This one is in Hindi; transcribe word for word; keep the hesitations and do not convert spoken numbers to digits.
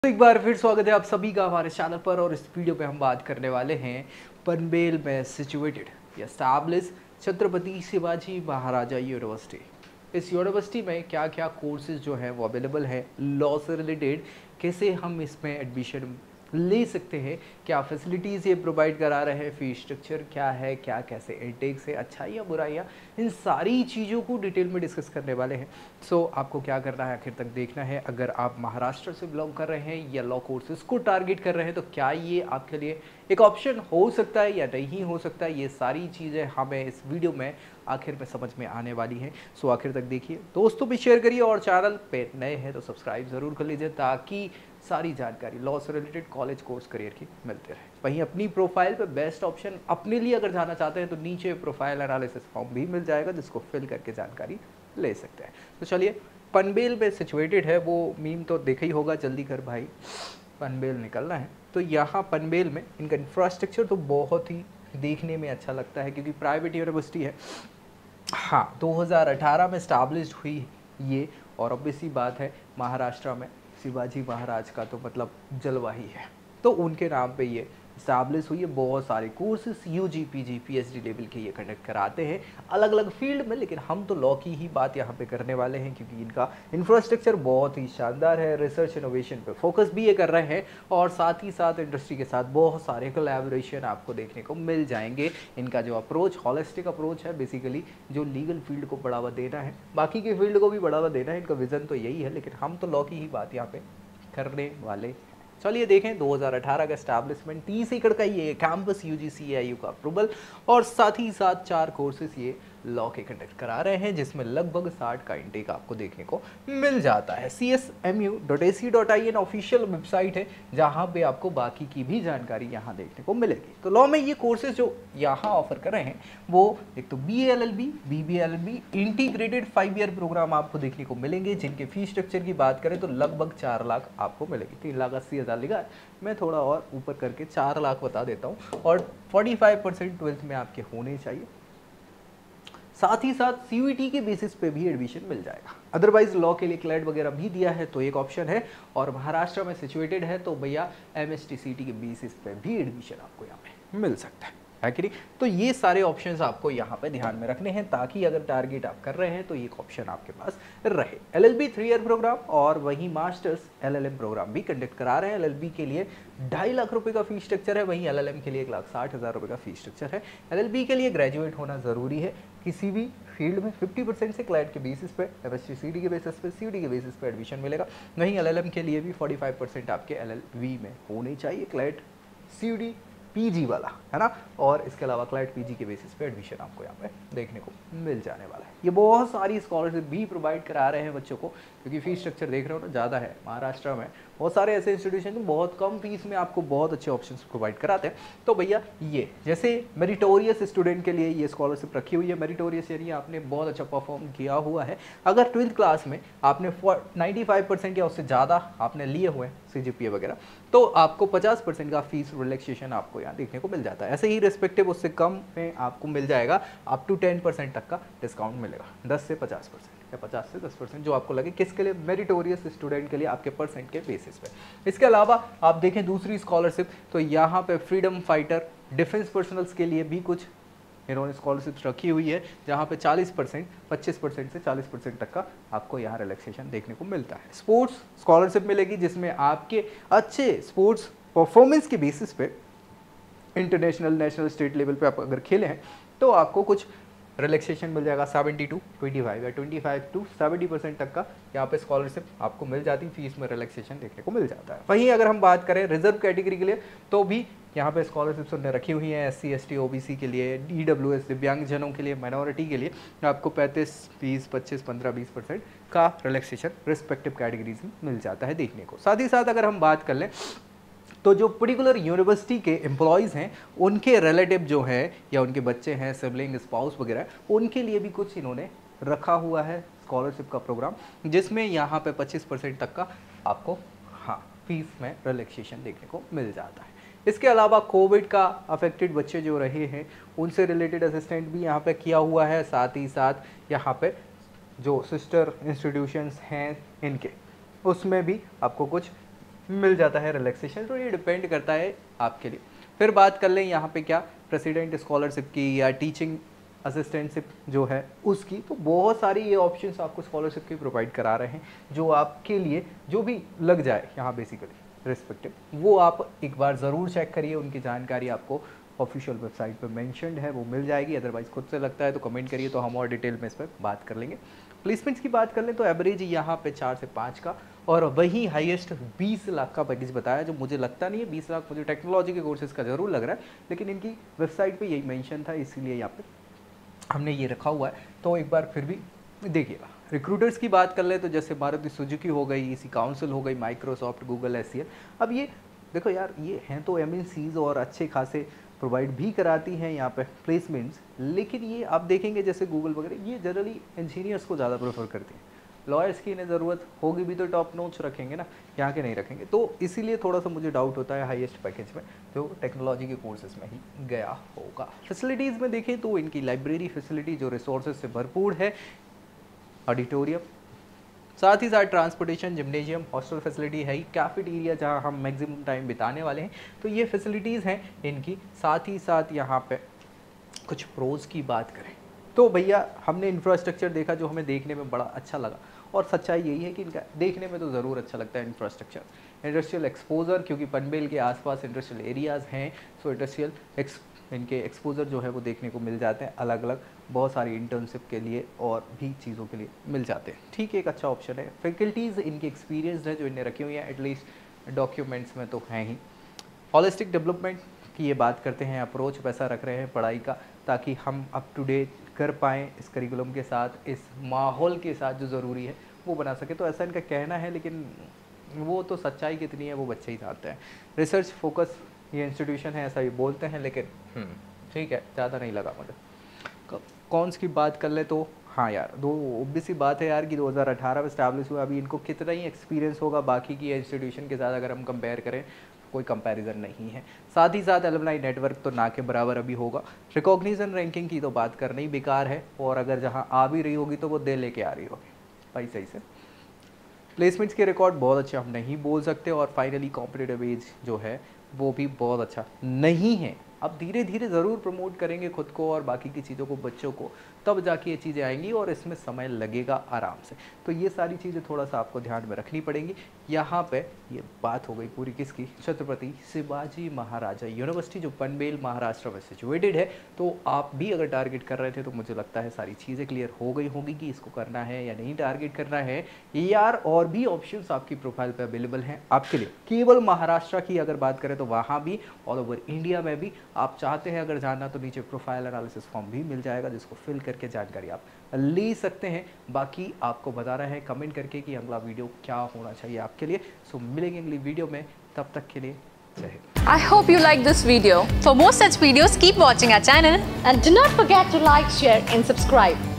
तो एक बार फिर स्वागत है आप सभी का हमारे चैनल पर। और इस वीडियो पे हम बात करने वाले हैं पनवेल में सिचुएटेड या एस्टैब्लिश छत्रपति शिवाजी महाराजा यूनिवर्सिटी। इस यूनिवर्सिटी में क्या क्या कोर्सेज जो हैं वो अवेलेबल हैं, लॉ से रिलेटेड कैसे हम इसमें एडमिशन ले सकते हैं, क्या फैसिलिटीज़ ये प्रोवाइड करा रहे हैं, फीस स्ट्रक्चर क्या है, क्या कैसे इनटेक से अच्छा या बुरा, या इन सारी चीज़ों को डिटेल में डिस्कस करने वाले हैं। सो so, आपको क्या करना है, आखिर तक देखना है। अगर आप महाराष्ट्र से बिलोंग कर रहे हैं या लॉ कोर्सेज को टारगेट कर रहे हैं तो क्या ये आपके लिए एक ऑप्शन हो सकता है या नहीं हो सकता है, ये सारी चीज़ें हमें इस वीडियो में आखिर में समझ में आने वाली हैं। सो so, आखिर तक देखिए, दोस्तों भी शेयर करिए और चैनल पे नए हैं तो सब्सक्राइब ज़रूर कर लीजिए ताकि सारी जानकारी लॉ से रिलेटेड कॉलेज कोर्स करियर की मिलती रहे। वहीं अपनी प्रोफाइल पे बेस्ट ऑप्शन अपने लिए अगर जाना चाहते हैं तो नीचे प्रोफाइल एनालिसिस फॉर्म भी मिल जाएगा जिसको फिल करके जानकारी ले सकते हैं। तो चलिए, पनवेल में सिचुएटेड है, वो मीम तो देखा ही होगा, जल्दी कर भाई पनवेल निकलना है। तो यहाँ पनवेल में इनका इंफ्रास्ट्रक्चर तो बहुत ही देखने में अच्छा लगता है क्योंकि प्राइवेट यूनिवर्सिटी है। हाँ, दो हज़ार अठारह में स्टैब्लिश्ड हुई ये, और ऑब्वियसली बात है महाराष्ट्र में शिवाजी महाराज का तो मतलब जलवा ही है, तो उनके नाम पे ये स्टैब्लिश हुई है। बहुत सारे courses UG PG PhD level के ये कंडक्ट कराते हैं अलग अलग फील्ड में, लेकिन हम तो लॉ की ही बात यहाँ पे करने वाले हैं क्योंकि इनका इंफ्रास्ट्रक्चर बहुत ही शानदार है। रिसर्च इनोवेशन पे फोकस भी ये कर रहे हैं और साथ ही साथ इंडस्ट्री के साथ बहुत सारे कोलैबोरेशन आपको देखने को मिल जाएंगे। इनका जो अप्रोच हॉलिस्टिक अप्रोच है, बेसिकली जो लीगल फील्ड को बढ़ावा देना है, बाकी के फील्ड को भी बढ़ावा देना है, इनका विजन तो यही है, लेकिन हम तो लॉ की ही बात यहाँ पे करने वाले। चलिए देखें, दो हज़ार अठारह का एस्टैब्लिशमेंट, तीस एकड़ का ये कैंपस, यूजीसी एआईयू का अप्रूवल, और साथ ही साथ चार कोर्सेज ये लॉ के कंडक्ट करा रहे हैं जिसमें लगभग साठ का इंटेक आपको देखने को मिल जाता है। C S M U dot A C dot I N official website है जहां पे आपको बाकी की भी जानकारी यहां देखने को मिलेगी। तो लॉ में ये कोर्सेज जो यहां ऑफर कर रहे हैं वो एक तो B L L B, B B L L B integrated five year programme आपको देखने को मिलेंगे, जिनके फीस स्ट्रक्चर की बात करें तो लगभग चार लाख आपको मिलेगी। तीन लाख अस्सी हज़ार लिखा है, मैं थोड़ा और ऊपर करके चार लाख बता देता हूँ, और पैंतालीस परसेंट ट्वेल्थ में आपके होने चाहिए। साथ ही साथ सीयूईटी के बेसिस पे भी एडमिशन मिल जाएगा। अदरवाइज लॉ के लिए क्लैट वगैरह भी दिया है तो एक ऑप्शन है, और महाराष्ट्र में सिचुएटेड है तो भैया एमएसटीसीटी के बेसिस पे भी एडमिशन आपको यहाँ पे मिल सकता है, है कि नहीं। तो ये सारे ऑप्शंस आपको यहाँ पे ध्यान में रखने हैं ताकि अगर टारगेट आप कर रहे हैं तो एक ऑप्शन आपके पास रहे। एलएलबी थ्री ईयर प्रोग्राम और वहीं मास्टर्स एलएलएम प्रोग्राम भी कंडक्ट करा रहे हैं। एलएलबी के लिए ढाई लाख रुपए का फीस स्ट्रक्चर है, वहीं एलएलएम के लिए एक लाख साठ हज़ार रुपये का फीस स्ट्रक्चर है। एलएलबी के लिए ग्रेजुएट होना ज़रूरी है किसी भी फील्ड में, फिफ्टी परसेंट से क्लैट के बेसिस पे, एमएसटीसीटी के बेसिस पे, सीयूटी के बेसिस पे एडमिशन मिलेगा। वहीं एलएलएम के लिए भी पैंतालीस परसेंट आपके एलएलबी में होने चाहिए, क्लैट सीयूटी पीजी वाला, है ना। और इसके अलावा क्लाइट पीजी के बेसिस पे एडमिशन आपको यहाँ पे देखने को मिल जाने वाला है। ये बहुत सारी स्कॉलरशिप भी प्रोवाइड करा रहे हैं बच्चों को, क्योंकि फीस स्ट्रक्चर देख रहे हो ना, ज़्यादा है। महाराष्ट्र में बहुत सारे ऐसे इंस्टीट्यूशन जो बहुत कम फीस में आपको बहुत अच्छे ऑप्शंस प्रोवाइड कराते हैं। तो भैया ये जैसे मेरिटोरियस स्टूडेंट के लिए ये स्कॉलरशिप रखी हुई है। मेरिटोरियस यानी आपने बहुत अच्छा परफॉर्म किया हुआ है, अगर ट्वेल्थ क्लास में आपने नाइन्टी फाइव परसेंट या उससे ज़्यादा आपने लिए हुए हैं सी जी पी ए वगैरह, तो आपको पचास परसेंट का फीस रिलैक्सेशन आपको यहाँ देखने को मिल जाता है। ऐसे ही रिस्पेक्टिव उससे कम में आपको मिल जाएगा, अप टू टेन परसेंट तक का डिस्काउंट मिलेगा, दस से पचास परसेंट या पचास से दस परसेंट जो आपको लगे, किसके लिए, मेरिटोरियस स्टूडेंट के लिए, आपके परसेंट के बेसिस पे। इसके अलावा आप देखें दूसरी स्कॉलरशिप, तो यहाँ पे फ्रीडम फाइटर, डिफेंस पर्सनल्स के लिए भी कुछ इन्होंने स्कॉलरशिप्स रखी हुई है जहाँ पे चालीस परसेंट, पच्चीस परसेंट से चालीस परसेंट तक का आपको यहाँ रिलैक्सेशन देखने को मिलता है। स्पोर्ट्स स्कॉलरशिप मिलेगी जिसमें आपके अच्छे स्पोर्ट्स परफॉर्मेंस के बेसिस पे इंटरनेशनल, नेशनल, स्टेट लेवल पे आप अगर खेले हैं तो आपको कुछ रिलैक्सेशन मिल जाएगा। सेवेंटी टू ट्वेंटी फाइव या twenty five to seventy percent तक का यहाँ पे स्कॉलरशिप आपको मिल जाती है, फीस में रिलैक्सेशन देखने को मिल जाता है। वहीं अगर हम बात करें रिजर्व कैटेगरी के लिए तो भी यहाँ पे स्कॉलरशिप्स उन्होंने रखी हुई हैं। S C S T O B C के लिए, डी डब्ल्यू एस दिव्यांगजनों के लिए, माइनॉरिटी के लिए आपको पैंतीस, बीस, पच्चीस, पंद्रह, बीस परसेंट का रिलैक्सेशन रिस्पेक्टिव कैटेगरीज में मिल जाता है देखने को। साथ ही साथ अगर हम बात कर लें तो जो पर्टिकुलर यूनिवर्सिटी के एम्प्लॉयज़ हैं उनके रिलेटिव जो हैं या उनके बच्चे हैं, सिबलिंग, स्पाउस वगैरह, उनके लिए भी कुछ इन्होंने रखा हुआ है स्कॉलरशिप का प्रोग्राम, जिसमें यहाँ पे पच्चीस परसेंट तक का आपको हाँ फीस में रिलैक्सेशन देखने को मिल जाता है। इसके अलावा कोविड का अफेक्टेड बच्चे जो रहे हैं उनसे रिलेटेड असिस्टेंट भी यहाँ पे किया हुआ है। साथ ही साथ यहाँ पे जो सिस्टर इंस्टीट्यूशंस हैं इनके, उसमें भी आपको कुछ मिल जाता है रिलैक्सेशन। तो ये डिपेंड करता है आपके लिए। फिर बात कर लें यहाँ पे क्या प्रेसिडेंट स्कॉलरशिप की या टीचिंग असिस्टेंटशिप जो है उसकी, तो बहुत सारी ये ऑप्शंस आपको स्कॉलरशिप की प्रोवाइड करा रहे हैं जो आपके लिए जो भी लग जाए यहाँ बेसिकली रिस्पेक्टिव, वो आप एक बार ज़रूर चेक करिए। उनकी जानकारी आपको ऑफिशियल वेबसाइट पे मेंशन्ड है, वो मिल जाएगी। अदरवाइज़ खुद से लगता है तो कमेंट करिए, तो हम और डिटेल में इस पर बात कर लेंगे। प्लेसमेंट्स की बात कर लें तो एवरेज यहाँ पे चार से पाँच का, और वही हाईएस्ट बीस लाख का पैकेज बताया, जो मुझे लगता नहीं है बीस लाख, मुझे टेक्नोलॉजी के कोर्सेज का जरूर लग रहा है, लेकिन इनकी वेबसाइट पे यही मेंशन था, इसीलिए यहाँ पे हमने ये रखा हुआ है। तो एक बार फिर भी देखिएगा। रिक्रूटर्स की बात कर ले तो जैसे मारुति सुजुकी हो गई, इसी काउंसिल हो गई, Microsoft, Google, S C L. अब ये देखो यार, ये हैं तो एम एन सीज और अच्छे खासे प्रोवाइड भी कराती हैं यहाँ पे प्लेसमेंट्स, लेकिन ये आप देखेंगे जैसे गूगल वगैरह ये जनरली इंजीनियर्स को ज़्यादा प्रेफर करती हैं। लॉयर्स की इन्हें ज़रूरत होगी भी तो टॉप नोच रखेंगे ना, यहाँ के नहीं रखेंगे। तो इसीलिए थोड़ा सा मुझे डाउट होता है हाईएस्ट पैकेज में जो टेक्नोलॉजी के कोर्सेज में ही गया होगा। फैसिलिटीज़ में देखें तो इनकी लाइब्रेरी फैसिलिटी जो रिसोर्सेज से भरपूर है, ऑडिटोरियम, साथ ही साथ ट्रांसपोर्टेशन, जिम्नेजियम, हॉस्टल फैसिलिटी है ही, कैफेटेरिया जहाँ हम मैक्सिमम टाइम बिताने वाले हैं। तो ये फैसिलिटीज़ हैं इनकी। साथ ही साथ यहाँ पे कुछ प्रोज की बात करें तो भैया हमने इंफ्रास्ट्रक्चर देखा जो हमें देखने में बड़ा अच्छा लगा, और सच्चाई यही है कि इनका देखने में तो ज़रूर अच्छा लगता है इंफ्रास्ट्रक्चर। इंडस्ट्रियल एक्सपोजर, क्योंकि पनवेल के आसपास इंडस्ट्रियल एरियाज़ हैं, सो इंडस्ट्रियल एक्स इनके एक्सपोजर जो है वो देखने को मिल जाते हैं, अलग अलग बहुत सारी इंटर्नशिप के लिए और भी चीज़ों के लिए मिल जाते हैं। ठीक है, एक अच्छा ऑप्शन है। फैकल्टीज़ इनकी एक्सपीरियंस है जो इन्हें रखी हुई हैं, एटलीस्ट डॉक्यूमेंट्स में तो हैं ही। हॉलिस्टिक डेवलपमेंट की ये बात करते हैं, अप्रोच वैसा रख रहे हैं पढ़ाई का ताकि हम अप टू डेट कर पाएँ इस करिकुलम के साथ, इस माहौल के साथ जो ज़रूरी है वो बना सके। तो ऐसा इनका कहना है, लेकिन वो तो सच्चाई कितनी है वो बच्चे ही जानते हैं। रिसर्च फोकस ये इंस्टीट्यूशन है, ऐसा ही बोलते हैं, लेकिन ठीक है, ज़्यादा नहीं लगा मुझे। कौन्स की बात कर ले तो हाँ यार, दो ऑब्वियस सी बात है यार कि दो हज़ार अठारह में स्टैब्लिश हुआ, अभी इनको कितना ही एक्सपीरियंस होगा बाकी की इंस्टीट्यूशन के साथ अगर हम कंपेयर करें, कोई कंपैरिजन नहीं है। साथ ही साथ एलुमनाई नेटवर्क तो ना के बराबर अभी होगा। रिकॉग्निशन रैंकिंग की तो बात करना ही बेकार है, और अगर जहाँ आ भी रही होगी तो वो दे लेके आ रही होगी भाई सही से। प्लेसमेंट्स के रिकॉर्ड बहुत अच्छे हम नहीं बोल सकते, और फाइनली कॉम्पिटिटिव एज जो है वो भी बहुत अच्छा नहीं है। अब धीरे धीरे ज़रूर प्रमोट करेंगे खुद को और बाकी की चीज़ों को, बच्चों को, तब जाके ये चीज़ें आएंगी और इसमें समय लगेगा आराम से। तो ये सारी चीज़ें थोड़ा सा आपको ध्यान में रखनी पड़ेंगी। यहाँ पे ये बात हो गई पूरी किसकी, छत्रपति शिवाजी महाराजा यूनिवर्सिटी जो पनवेल महाराष्ट्र में सिचुएटेड है। तो आप भी अगर टारगेट कर रहे थे तो मुझे लगता है सारी चीज़ें क्लियर हो गई होंगी कि इसको करना है या नहीं टारगेट करना है यार। और भी ऑप्शंस आपकी प्रोफाइल पे अवेलेबल हैं आपके लिए। केवल महाराष्ट्र की अगर बात करें तो वहाँ भी, ऑल ओवर इंडिया में भी आप चाहते हैं अगर जानना तो नीचे प्रोफाइल एनालिसिस फॉर्म भी मिल जाएगा, जिसको फिल करके जानकारी आप ले सकते हैं। बाकी आपको बता रहा है कमेंट करके कि अगला वीडियो क्या होना चाहिए आपके लिए। सो मिलेंगे अगली वीडियो में, तब तक के लिए जय Hind. I hope you like this video. For more such videos, keep watching our channel and do not forget to like, share and subscribe.